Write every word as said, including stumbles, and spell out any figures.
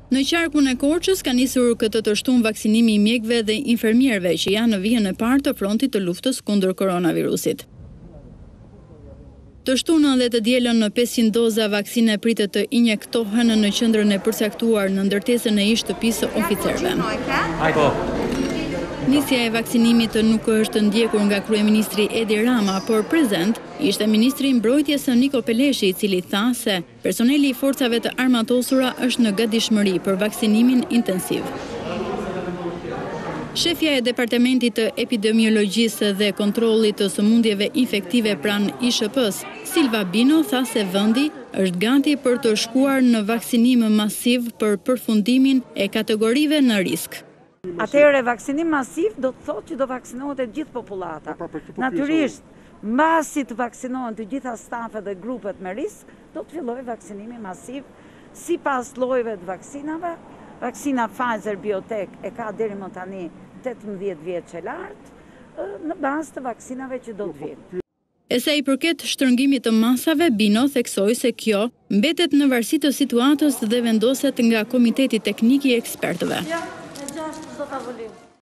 Në qarkun e Korçës ka nisur këtë të shtunë vaksinimi i mjekëve dhe infermierëve që janë në vijën e parë të frontit të luftës kundër koronavirusit. Të shtunën dhe të dielën në pesëqind doza vaksine pritet të injektohen në qendrën e përcaktuar në ndërtesën e ish shtëpisë oficerëve. Nisja e vaksinimit nuk është ndjekur nga kryeministri Edi Rama, por prezent ishte ministri i mbrojtjes Niko Peleshi, i cili tha se personeli i forcave të armatosura është në gatishmëri për vaksinimin intensiv. Shefja e Departamentit të Epidemiologjisë dhe Kontrollit të Sëmundjeve Infektive pranë I S H P-s, Silva Bino, tha se vendi është gati për të shkuar në vaksinim masiv për përfundimin e kategorive në risk. Atëherë vaksinim masiv do të thotë që do vaksinohet e gjithë popullata. Natyrisht, mbasi të vaksinohen të gjitha stafet dhe grupet me risk, do të fillojë vaksinimi masiv sipas llojeve të vaksinave. Vaksina Pfizer-BioNTech e ka deri më tani tetëmbëdhjetë vjeç e lartë, në bazë të vaksinave që do të vinë. E sa i përket shtrëngimit të masave, Bino theksoi se kjo mbetet në varësi të situatës dhe vendoset nga Komiteti Teknik I Ekspertëve. Ja, e gjashtë do ta volim.